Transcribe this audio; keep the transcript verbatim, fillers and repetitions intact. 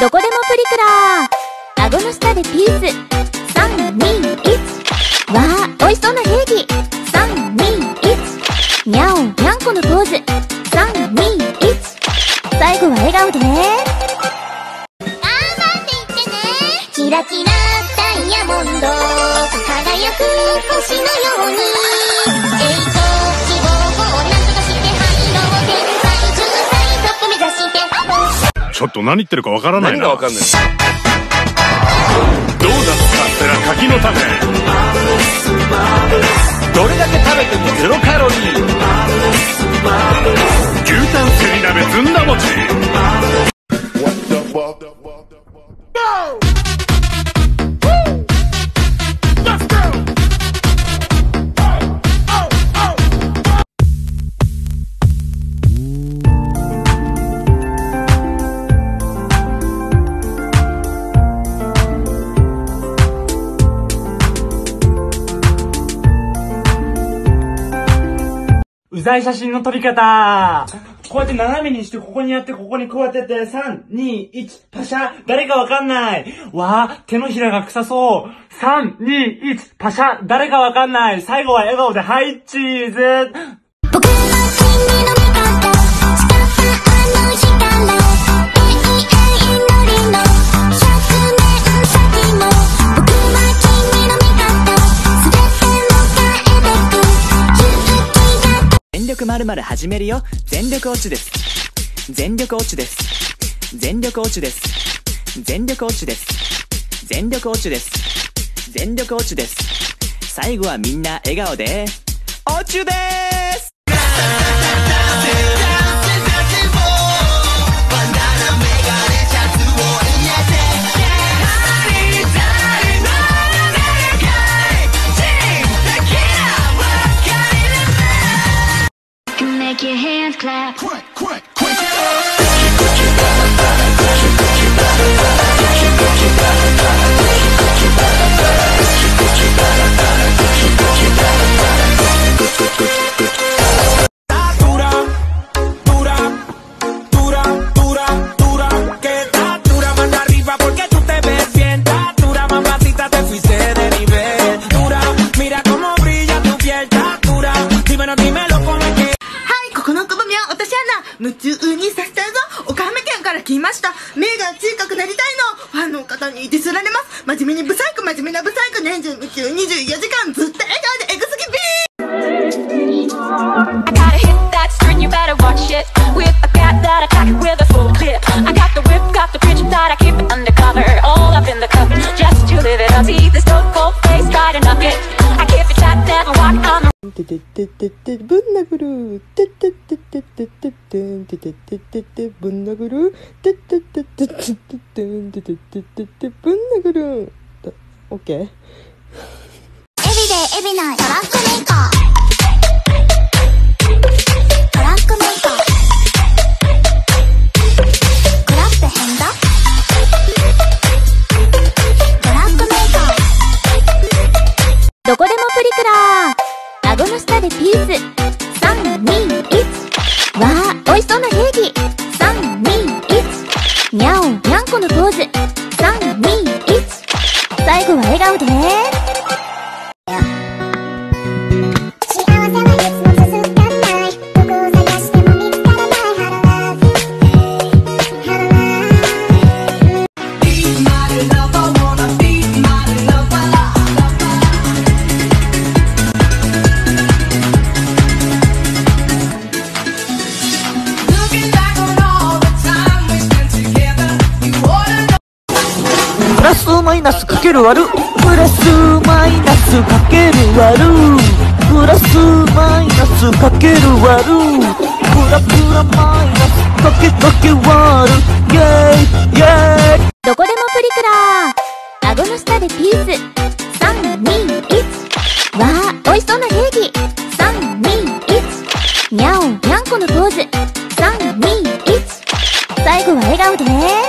どこでもプリクラー。顎の下でピース。さん、に、いち。わー、美味しそうなケーキ。さん、に、いち。にゃお、にゃんこのポーズ。さん、に、いち。最後は笑顔で。頑張っていってね。キラキラダイヤモンド、輝く星のように。えいと、希望をなんとかして入ろう。天才、じゅっさい、トップ目指して。 ちょっと何言ってるかわからないな。 何がわかんない。 ドーナツカステラ柿の種。 どれだけ食べてもゼロカロリー。 牛タンせり鍋ずんだ餅。 うざい写真の撮り方。こうやって斜めにして、ここにやって、ここにこうやってやって、さん、に、いち、パシャ。誰かわかんない。わー、手のひらが臭そう。さん、に、いち、パシャ。誰かわかんない。最後は笑顔で、はい、チーズ。僕の君の味方、しかったあの日から、永遠のりの、ひゃくねん先も、僕は君の味方、すべての変えてく、勇気が。 全力まるまる始めるよ。全力落ちです。全力落ちです。全力落ちです。全力落ちです。全力落ちです。全力落ちです。最後はみんな笑顔で、落ちです。 Make your hands clap. Quick, quick, quick. Dura, dura, dura, dura, dura. Que está dura, manda arriba porque tú te ves bien. Está dura, mamacita, te fuiste de nivel. Dura, mira cómo brilla tu piel. Está dura, dímelo, dímelo con el que. この番組は私アナ夢中にさせたいぞ。岡山県から来ました。目が小さくなりたいの。ファンの方にディスられます。真面目にブサイク、真面目なブサイク、年中無休にじゅうよじかんずっと笑顔でエグすぎビー。 I gotta hit that string, you better watch it. With a cat that attack it with a full clip. I got the whip, got the bitch that I keep it undercover. All up in the cup, just to live it up. See this stone cold face, try to knock it. I keep it tight, never walk on the てててててぶん殴るててててててててててててぶん殴るてててててててててててぶん殴る。オッケー。エビデイエビナイトラックメーカー。トラックメーカー。クラップ変だ。トラックメーカー。どこでもプリクラー。顎の下でピース。さん、に、いち。わー、美味しそうなケーキ。さん、に、いち。にゃお、にゃんこのポーズ。さん、に、いち。最後は笑顔で。幸せはいつも続かない。どこを探しても見つからない。ハロラーズ、ハロラーズ。Be my lover, wanna be my lover. プラスマイナスかける割るプラスマイナスかける割るプラスマイナスかける割るプラプラマイナスかけかけ割るイェイイェイ。 どこでもプリクラー。顎の下でピース。さん、に、いち。わー、美味しそうなケーキ。さん、に、いち。にゃお、にゃんこのポーズ。さん、に、いち。最後は笑顔で。